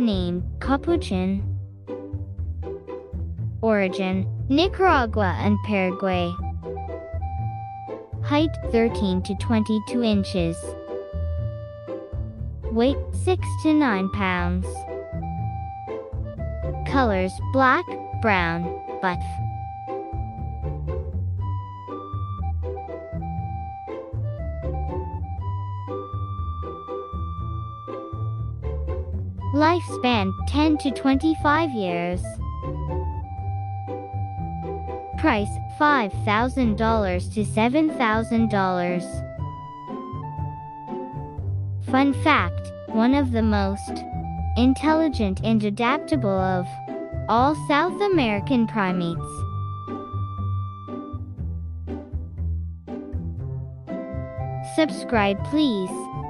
nickname Capuchin. Origin: Nicaragua and Paraguay. Height: 13 to 22 inches. Weight: 6 to 9 pounds. Colors: black, brown, buff. Lifespan: 10 to 25 years. Price: $5,000 to $7,000. Fun fact: one of the most intelligent and adaptable of all South American primates. Subscribe please.